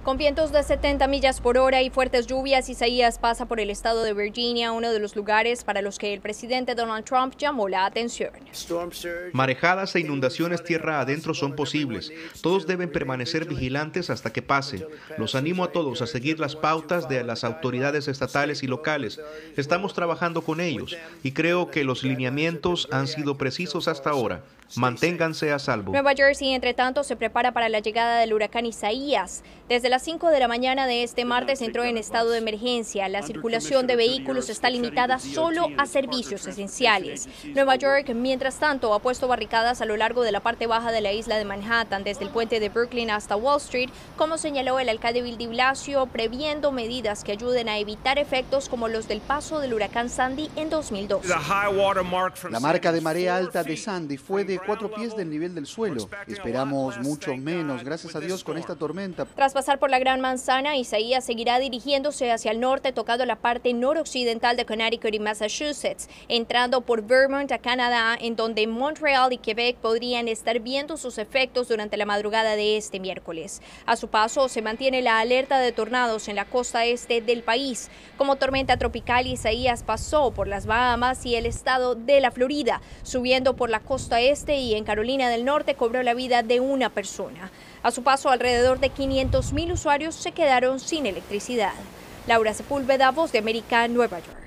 Con vientos de 70 millas por hora y fuertes lluvias, Isaías pasa por el estado de Virginia, uno de los lugares para los que el presidente Donald Trump llamó la atención. Marejadas e inundaciones tierra adentro son posibles. Todos deben permanecer vigilantes hasta que pase. Los animo a todos a seguir las pautas de las autoridades estatales y locales. Estamos trabajando con ellos y creo que los lineamientos han sido precisos hasta ahora. Manténganse a salvo. Nueva Jersey, entre tanto, se prepara para la llegada del huracán Isaías. Desde las 5 de la mañana de este martes entró en estado de emergencia. La circulación de vehículos está limitada solo a servicios esenciales. Nueva York, mientras tanto, ha puesto barricadas a lo largo de la parte baja de la isla de Manhattan, desde el puente de Brooklyn hasta Wall Street, como señaló el alcalde Bill de Blasio, previendo medidas que ayuden a evitar efectos como los del paso del huracán Sandy en 2012. La marca de marea alta de Sandy fue de 4 pies del nivel del suelo. Esperamos mucho menos, gracias a Dios, con esta tormenta. Tras pasar por la Gran Manzana, Isaías seguirá dirigiéndose hacia el norte, tocando la parte noroccidental de Connecticut y Massachusetts, entrando por Vermont a Canadá, en donde Montreal y Quebec podrían estar viendo sus efectos durante la madrugada de este miércoles. A su paso, se mantiene la alerta de tornados en la costa este del país. Como tormenta tropical, Isaías pasó por las Bahamas y el estado de la Florida, subiendo por la costa este, y en Carolina del Norte cobró la vida de una persona. A su paso, alrededor de 500,000 usuarios se quedaron sin electricidad. Laura Sepúlveda, Voz de América, Nueva York.